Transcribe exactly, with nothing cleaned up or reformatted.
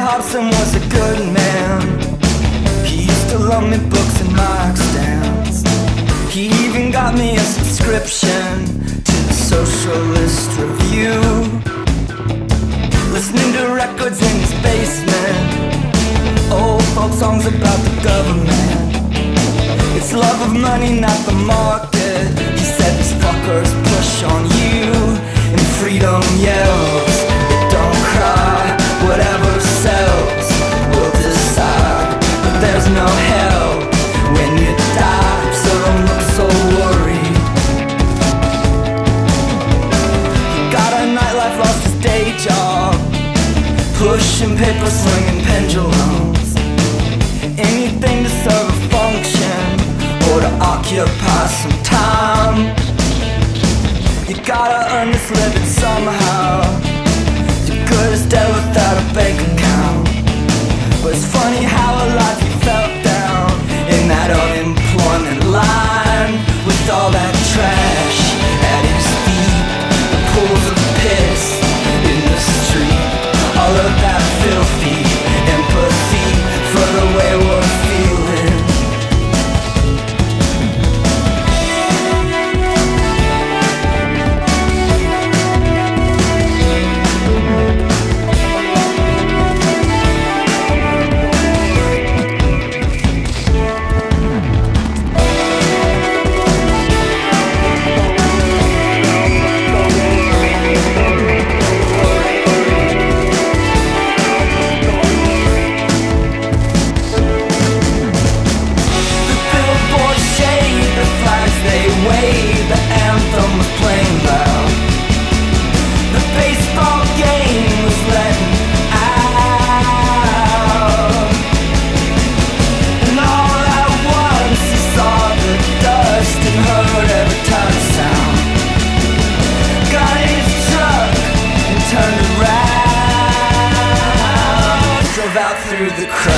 Hobson was a good man. He used to loan me books and mark stamps. He even got me a subscription to the Socialist Review. Listening to records in his basement, old folk songs about the government. It's love of money, not the market. He said these fuckers push on you, and freedom yells, it don't cry. Whatever sells will decide, but there's no hell when you die, so don't look so worried. He got a nightlife, lost his day job, pushing paper, swinging pendulums. Anything to serve a function or to occupy some time. You gotta earn this living somehow. You're good as dead without a bank account. But it's funny how alive you felt down in that unemployment line, with all that trash at his feet, the pools of piss in the street, all of that filthy empathy for the way we're feeling. The anthem was playing loud. The baseball game was letting out. And all at once he saw the dust and heard every touch sound. Got in his truck and turned around, drove out through the crowd.